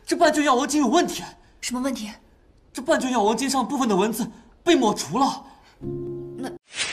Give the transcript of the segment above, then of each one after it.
这半卷药王经有问题。 什么问题？ 这半卷药王经上部分的文字被抹除了。 那。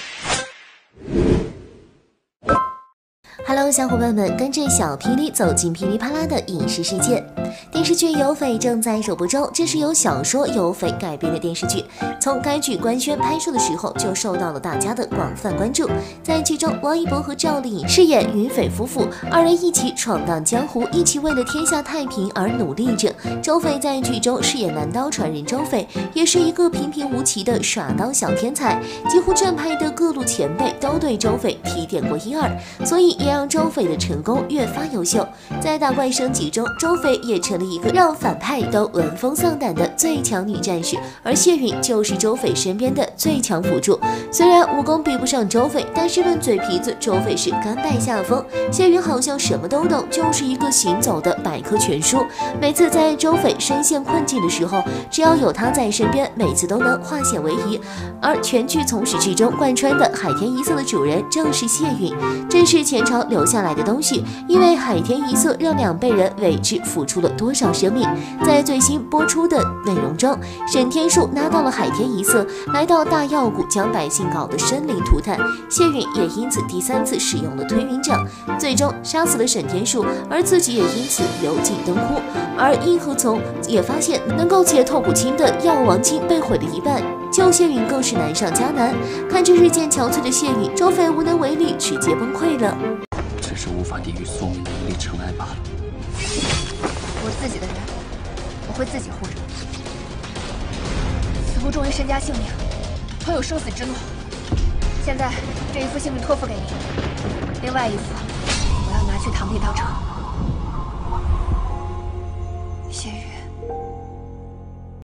Hello， 小伙伴们，跟着小霹雳走进噼里啪啦的影视世界。电视剧《有匪》正在首播中，这是由小说《有匪》改编的电视剧。从该剧官宣拍摄的时候，就受到了大家的广泛关注。在剧中，王一博和赵丽颖饰演云匪夫妇，二人一起闯荡江湖，一起为了天下太平而努力着。周匪在剧中饰演南刀传人周匪，也是一个平平无奇的耍刀小天才，几乎正派的各路前辈都对周匪提点过一二，所以也让周匪的成功越发优秀。在打怪升级中，周匪也成了一个让反派都闻风丧胆的最强女战士，而谢允就是周匪身边的最强辅助。虽然武功比不上周匪，但是论嘴皮子，周匪是甘拜下风。谢允好像什么都懂，就是一个行走的百科全书。每次在周匪深陷困境的时候，只要有他在身边，每次都能化险为夷。而全剧从始至终贯穿的海天一色的主人正是谢允，正是前朝留下来的东西，因为海天一色让两辈人为之付出了多少生命。在最新播出的内容中，沈天树拿到了海天一色，来到大药谷将百姓搞得生灵涂炭，谢允也因此第3次使用了推云掌，最终杀死了沈天树，而自己也因此油尽灯枯。而殷和从也发现能够解透骨清的药王经被毁了一半，救谢允更是难上加难。看着日渐憔悴的谢允，周匪无能为力，直接崩溃了。 只是无法抵御宿命的无力尘埃罢了。 我自己的人，我会自己护着。此物重于身家性命，托有生死之诺。现在这一副性命托付给你，另外一副我要拿去螳臂当车。谢允。